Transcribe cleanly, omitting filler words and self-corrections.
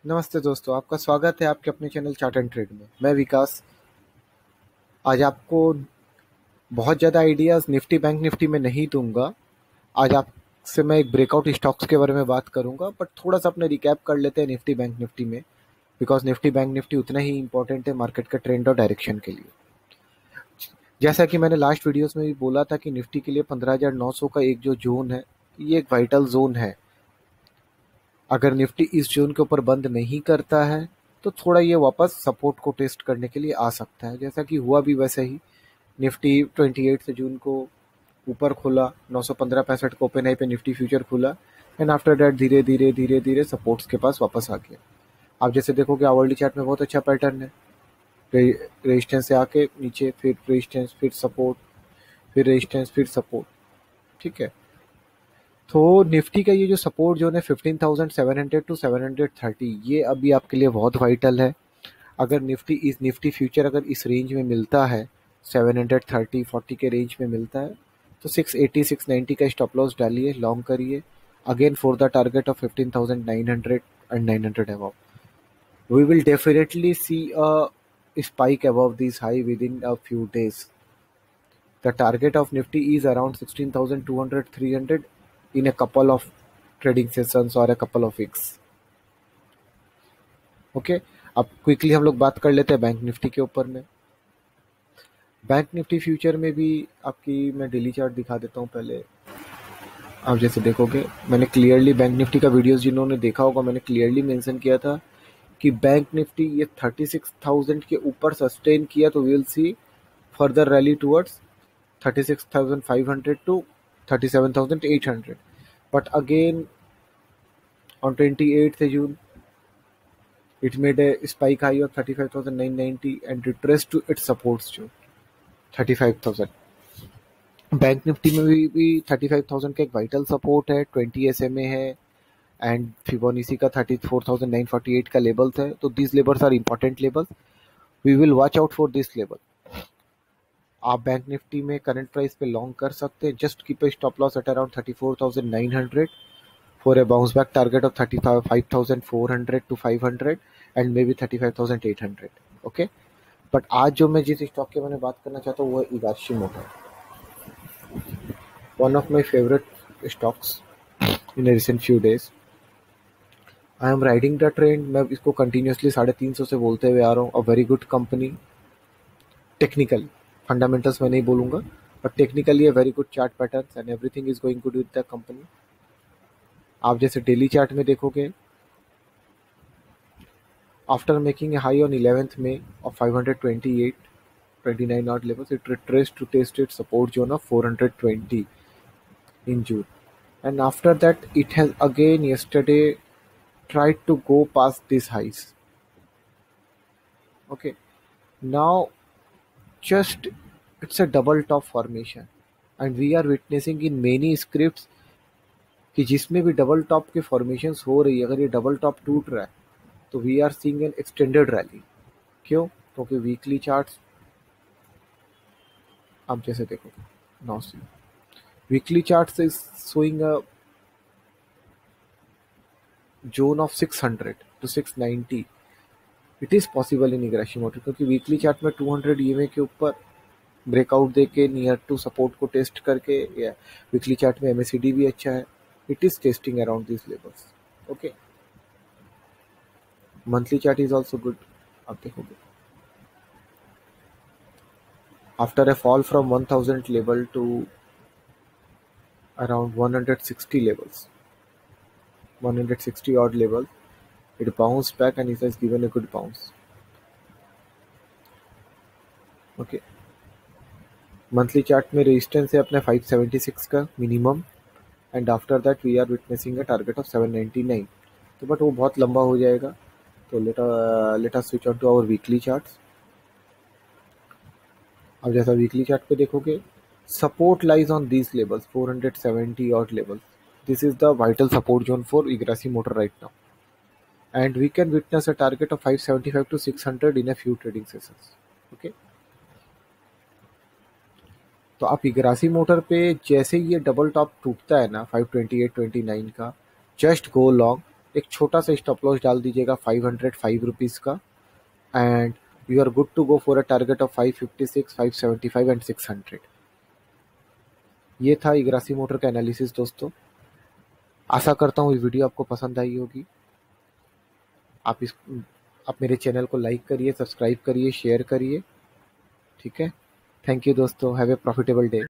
नमस्ते दोस्तों, आपका स्वागत है आपके अपने चैनल चार्ट एंड ट्रेड में। मैं विकास। आज आपको बहुत ज़्यादा आइडियाज़ निफ्टी बैंक निफ्टी में नहीं दूंगा। आज आपसे मैं एक ब्रेकआउट स्टॉक्स के बारे में बात करूंगा, बट थोड़ा सा अपने रिकैप कर लेते हैं निफ्टी बैंक निफ्टी में। बिकॉज निफ्टी बैंक निफ्टी उतना ही इंपॉर्टेंट है मार्केट का ट्रेंड और डायरेक्शन के लिए। जैसा कि मैंने लास्ट वीडियोस में भी बोला था कि निफ्टी के लिए 15,900 का एक जो जोन है, ये एक वाइटल जोन है। अगर निफ्टी इस जोन के ऊपर बंद नहीं करता है तो थोड़ा ये वापस सपोर्ट को टेस्ट करने के लिए आ सकता है, जैसा कि हुआ भी वैसे ही। निफ्टी 28 जून को ऊपर खुला, 915.65 को ओपन हाई पे निफ्टी फ्यूचर खुला, एंड आफ्टर दैट धीरे धीरे धीरे धीरे सपोर्ट्स के पास वापस आ गया। आप जैसे देखोगे आवरली चार्ट में बहुत अच्छा पैटर्न है। रेजिस्टेंस से आके नीचे, फिर रेजिस्टेंस, फिर सपोर्ट, फिर रेजिस्टेंस, फिर सपोर्ट। ठीक है, तो निफ्टी का ये जो सपोर्ट जोन है 15,700 टू 730, ये अभी आपके लिए बहुत वाइटल है। अगर निफ्टी फ्यूचर अगर इस रेंज में मिलता है, 730-40 के रेंज में मिलता है, तो 680-690 का स्टॉप लॉस डालिए, लॉन्ग करिए again for the target of 15,900 and 900 above. We will definitely see a spike above this high within a few days. The target of Nifty is around 16,200, 300 in a couple of trading sessions or a couple of weeks. Okay, अब quickly हम लोग बात कर लेते हैं bank Nifty के ऊपर में। बैंक निफ्टी फ्यूचर में भी आपकी मैं डेली चार्ट दिखा देता हूँ पहले। आप जैसे देखोगे, मैंने क्लियरली बैंक निफ्टी का वीडियोस जिन्होंने देखा होगा, मैंने क्लियरली मेंशन किया था कि बैंक निफ्टी ये 36,000 के ऊपर सस्टेन किया तो we will see further rally towards 36,500 to 37,800. But again, on 28th June, it made a spike high of 35,990 and retraced to its supports zone 35,000. Bank Nifty में भी 35,000 का एक वाइटल सपोर्ट है, 20 SMA है, एंड फिबोनाची का 34,948 का levels है। तो this levels are important levels, we will watch out for this level. आप बैंक निफ्टी में करंट प्राइस पे लॉन्ग कर सकते हैं। Just keep a stop loss at around 34,900 for a bounce back target of 35,400 to 500 and maybe 35,800. Okay, but आज जो मैं जिस स्टॉक के बारे में बात करना चाहता हूँ वो है Higashi Motor, one of my favourite stocks in recent few days. I am riding the trend. मैं इसको कंटिन्यूसली 350 से बोलते हुए आ रहा हूँ। A very good company, technical fundamentals मैं नहीं बोलूँगा, but technically very good chart pattern and everything is going good with the company. आप जैसे डेली चार्ट में देखोगे, after making a high on 11th May of 528.29 odd levels, it retraced to test its support zone of 420 in June, and after that it has again yesterday tried to go past these highs. Okay, now just it's a double top formation, and we are witnessing in many scripts कि जिसमें भी double top के formations हो रही है, अगर ये double top टूट रहा है तो we are seeing an extended rally. क्यों? क्योंकि वीकली चार्ट्स आप जैसे देखोगे, now see weekly charts is showing a zone of 600 to 690। It is possible in Higashi Motor, क्योंकि वीकली चार्ट में 200 EMA के ऊपर ब्रेकआउट देके नियर टू सपोर्ट को टेस्ट करके, या वीकली चार्ट में MACD भी अच्छा है, it is testing around this levels. Okay, monthly chart is also good. आप देखोगे after a fall from 1000 level to around 160 levels, 160 odd level, it bounced back and it has given a good bounce. Okay, monthly chart में resistance है अपने 576 का minimum, and after that we are witnessing a target of 799। तो but वो बहुत लंबा हो जाएगा, तो let us switch on to our weekly charts. अब जैसा वीकली चार्ट पे देखोगे, support lies on these levels 470 odd level. This is the vital support zone for Higashi Motor right now, and we can witness a target of 575 to 600 in a few trading sessions. Okay, तो आप Higashi motor पे जैसे ये double top टूटता है ना 528.29 का, just go long एक छोटा सा स्टॉप लॉस डाल दीजिएगा 505 रुपीज़ का, and you are good to go for a target of 556, 575 and 600। ये था इग्रासी मोटर का एनालिसिस दोस्तों। आशा करता हूँ ये वीडियो आपको पसंद आई होगी। आप इस आप मेरे चैनल को लाइक करिए, सब्सक्राइब करिए, शेयर करिए। ठीक है, थैंक यू दोस्तों, हैव ए प्रॉफिटेबल डे।